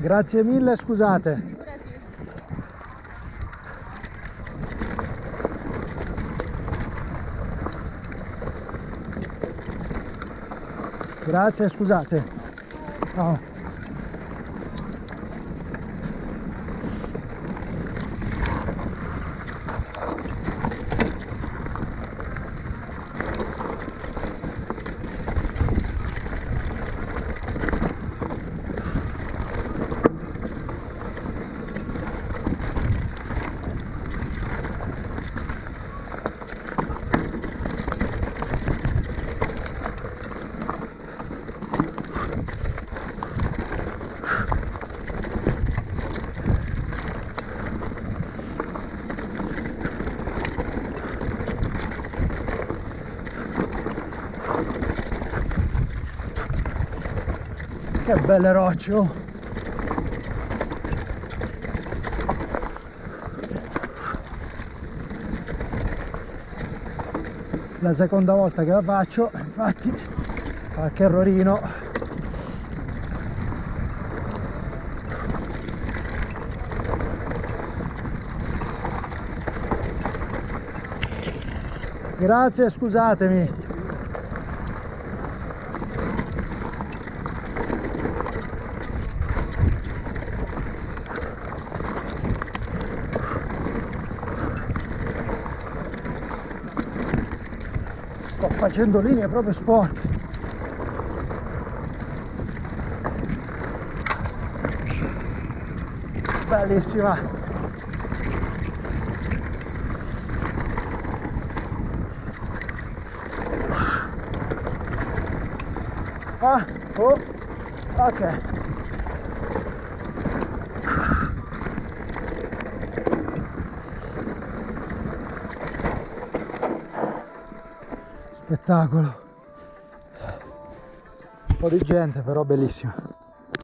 Grazie mille, scusate. Grazie, scusate. No. Che belle rocce, oh. La seconda volta che la faccio, infatti qualche errorino. Grazie, scusatemi. Sto facendo linee proprio sporche. Bellissima. Ah, oh, ok. Spettacolo. Un po' di gente, però bellissima.